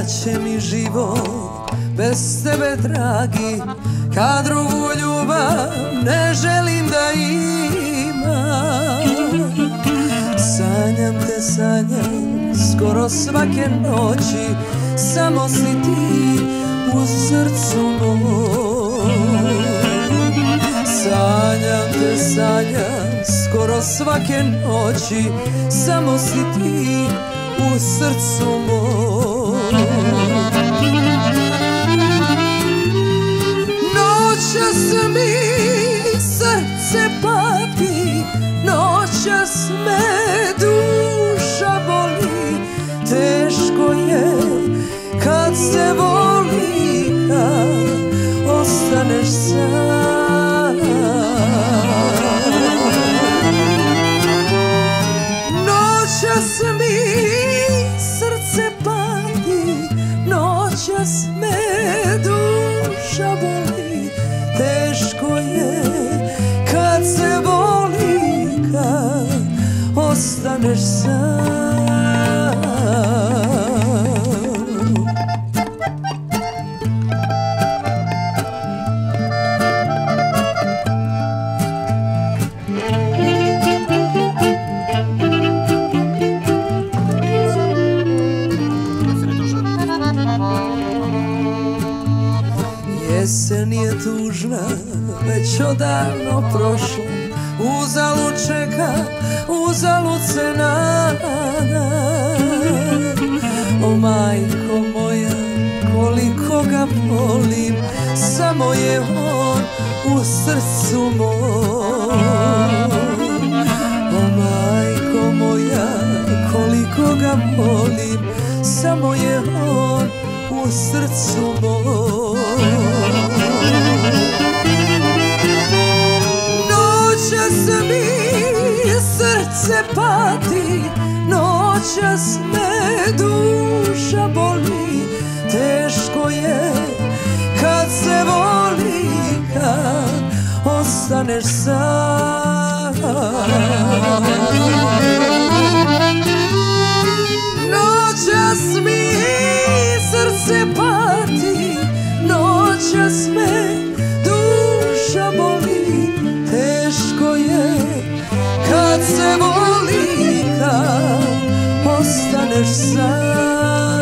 će mi život bez tebe, dragi, kad drugu ljubav ne želim da imam. Sanjam te, sanjam skoro svake noći, samo si ti u srcu mom. Sanjam te, sanjam skoro svake noći, samo si ti u srcu mom. Noćas mi srce pati, noćas me duša boli. Teško je kad se voli, kad ostaneš sam. Noćas mi srce pati, noćas me duša boli. Teško je kad se voli, kad ostaneš sam. Jesen je tužna, već odavno prošla. Uzalud čeka, uzalud se nada. O majko moja, koliko ga volim, samo je on u srcu mom. O majko moja, koliko ga volim, samo je on u srcu mom. Noćas mi srce pati, noćas me duša boli. Teško je kad se voli, kad ostaneš sam. Noćas mi srce pati, noćas me duša boli. Teško je kad se voli, kad ostaneš sam.